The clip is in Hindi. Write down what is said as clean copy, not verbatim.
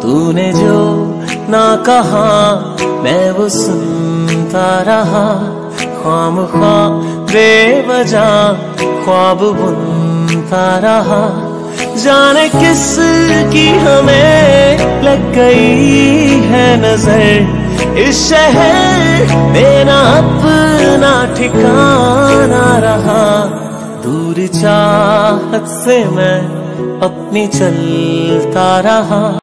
तूने जो ना कहा मैं वो सुनता रहा, ख्वामख्वा बेवजह ख्वाब बुनता रहा। जाने किस की हमें लग गई है नजर, इस शहर में ना अपना ठिकाना रहा। दूर चाहत से मैं अपनी चलता रहा।